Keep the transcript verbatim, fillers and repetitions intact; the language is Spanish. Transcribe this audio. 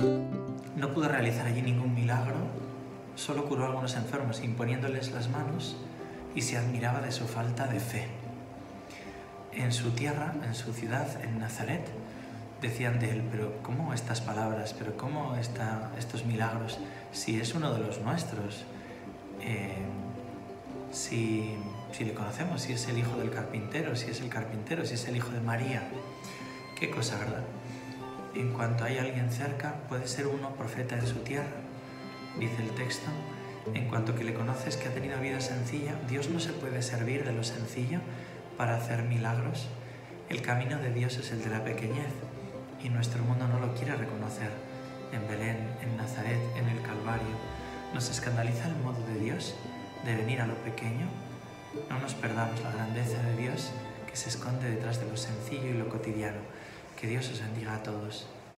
No pudo realizar allí ningún milagro, solo curó a algunos enfermos imponiéndoles las manos y se admiraba de su falta de fe. En su tierra, en su ciudad, en Nazaret, decían de él, pero ¿cómo estas palabras? ¿Pero cómo esta, estos milagros? Si es uno de los nuestros, eh, si, si le conocemos, si es el hijo del carpintero, si es el carpintero, si es el hijo de María. Qué cosa, ¿verdad? En cuanto hay alguien cerca, puede ser uno profeta en su tierra. Dice el texto, en cuanto que le conoces que ha tenido vida sencilla, Dios no se puede servir de lo sencillo para hacer milagros. El camino de Dios es el de la pequeñez y nuestro mundo no lo quiere reconocer. En Belén, en Nazaret, en el Calvario, nos escandaliza el modo de Dios de venir a lo pequeño. No nos perdamos la grandeza de Dios que se esconde detrás de lo sencillo y lo cotidiano. Que Dios os bendiga a todos.